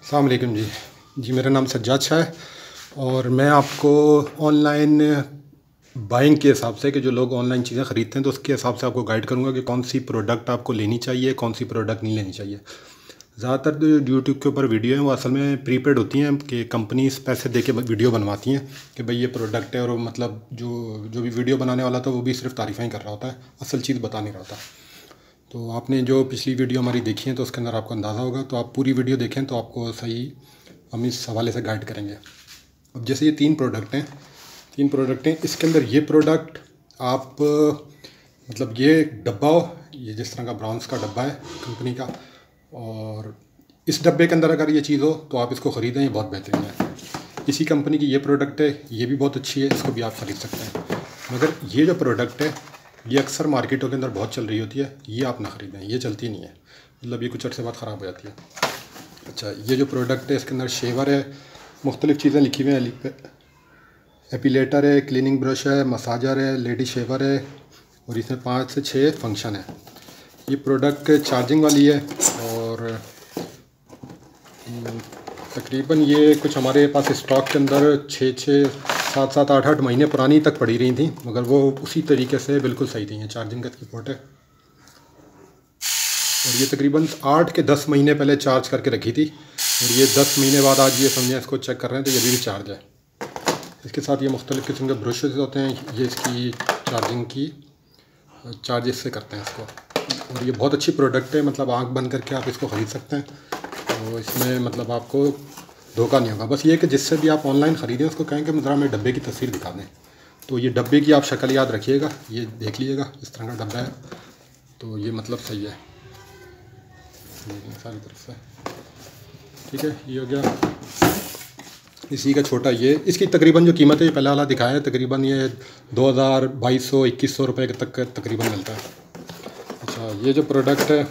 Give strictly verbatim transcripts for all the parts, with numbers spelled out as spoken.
अस्सलाम वालेकुम जी जी मेरा नाम सज्जाद शाह है और मैं आपको ऑनलाइन बाइंग के हिसाब से कि जो लोग ऑनलाइन चीज़ें ख़रीदते हैं तो उसके हिसाब से आपको गाइड करूँगा कि कौन सी प्रोडक्ट आपको लेनी चाहिए, कौन सी प्रोडक्ट नहीं लेनी चाहिए। ज़्यादातर जो यूट्यूब के ऊपर वीडियो हैं वो असल में प्रीपेड होती हैं कि कंपनीज पैसे दे के वीडियो बनवाती हैं कि भाई ये प्रोडक्ट है, और मतलब जो जो भी वीडियो बनाने वाला था वो भी सिर्फ तारीफ़ें ही कर रहा होता है, असल चीज़ बता नहीं रहा होता। तो आपने जो पिछली वीडियो हमारी देखी है तो उसके अंदर आपको अंदाज़ा होगा, तो आप पूरी वीडियो देखें तो आपको सही हम इस हवाले से गाइड करेंगे। अब जैसे ये तीन प्रोडक्ट हैं तीन प्रोडक्ट हैं इसके अंदर ये प्रोडक्ट आप मतलब ये डब्बा हो, ये जिस तरह का ब्राउन्स का डब्बा है कंपनी का, और इस डब्बे के अंदर अगर ये चीज़ हो तो आप इसको ख़रीदें, ये बहुत बेहतरीन है। इसी कंपनी की ये प्रोडक्ट है, ये भी बहुत अच्छी है, इसको भी आप ख़रीद सकते हैं। मगर ये जो प्रोडक्ट है ये अक्सर मार्केटों के अंदर बहुत चल रही होती है, ये आप ना ख़रीदें, ये चलती नहीं है, मतलब ये कुछ अर्से बाद ख़राब हो जाती है। अच्छा, ये जो प्रोडक्ट है इसके अंदर शेवर है, मुख्तलिफ़ चीज़ें लिखी हुई हैं, एपिलेटर है, क्लीनिंग ब्रश है, मसाजर है, लेडी शेवर है, और इसमें पाँच से छः फंक्शन है। ये प्रोडक्ट चार्जिंग वाली है और तकरीबन ये कुछ हमारे पास स्टॉक के अंदर छः छः सात सात आठ आठ महीने पुरानी तक पड़ी रही थी, मगर वो उसी तरीके से बिल्कुल सही थी। ये चार्जिंग का की पोर्ट है और ये तकरीबन आठ के दस महीने पहले चार्ज करके रखी थी, और ये दस महीने बाद आज ये समझें इसको चेक कर रहे हैं तो ये भी चार्ज है। इसके साथ ये मुख्तलिफ़ किस्म के ब्रशेस होते हैं, ये इसकी चार्जिंग की चार्ज इससे करते हैं इसको, और ये बहुत अच्छी प्रोडक्ट है, मतलब आँख बंद करके आप इसको ख़रीद सकते हैं। तो इसमें मतलब आपको धोखा नहीं होगा। बस ये कि जिससे भी आप ऑनलाइन ख़रीदें उसको कहें कि ज़रा हमें डब्बे की तस्वीर दिखा दें, तो ये डब्बे की आप शक्ल याद रखिएगा, ये देख लीजिएगा इस तरह का डब्बा है, तो ये मतलब सही है सारी तरफ से। ठीक है, ये हो गया इसी का छोटा। ये इसकी तकरीबन जो कीमत है ये पहले वाला दिखाया है, तकरीबन ये दो हज़ार बाईस सौ इक्कीस सौ रुपये तक तकरीबन मिलता है। अच्छा, ये जो प्रोडक्ट है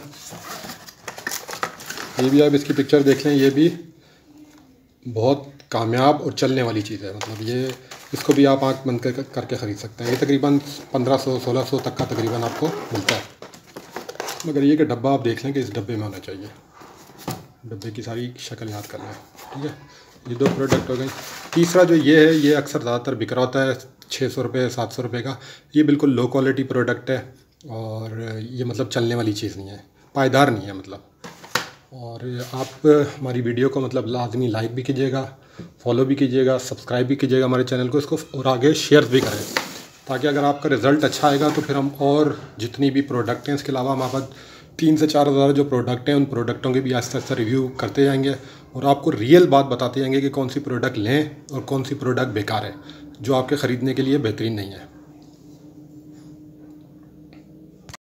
ये भी आप इसकी पिक्चर देख लें, ये भी बहुत कामयाब और चलने वाली चीज़ है, मतलब ये इसको भी आप आँख बंद कर करके ख़रीद सकते हैं। ये तकरीबन पंद्रह सौ सोलह सौ तक का तकरीबन आपको मिलता है, मगर ये कि डब्बा आप देख लें कि इस डब्बे में होना चाहिए, डब्बे की सारी शक्ल याद करना है। ठीक है, ये दो प्रोडक्ट हो गए। तीसरा जो ये है ये अक्सर ज़्यादातर बिक रहा होता है छः सौ रुपये सात सौ रुपये का, ये बिल्कुल लो क्वालिटी प्रोडक्ट है और ये मतलब चलने वाली चीज़ नहीं है, पायदार नहीं है मतलब। और आप हमारी वीडियो को मतलब लाजमी लाइक भी कीजिएगा, फॉलो भी कीजिएगा, सब्सक्राइब भी कीजिएगा हमारे चैनल को, इसको और आगे शेयर भी करें, ताकि अगर आपका रिज़ल्ट अच्छा आएगा तो फिर हम और जितनी भी प्रोडक्ट हैं, इसके अलावा हमारे पास तीन से चार हज़ार जो प्रोडक्ट हैं उन प्रोडक्टों के भी आहिस्ता आहिस्ता रिव्यू करते जाएंगे और आपको रियल बात बताते जाएंगे कि कौन सी प्रोडक्ट लें और कौन सी प्रोडक्ट बेकार है जो आपके ख़रीदने के लिए बेहतरीन नहीं है।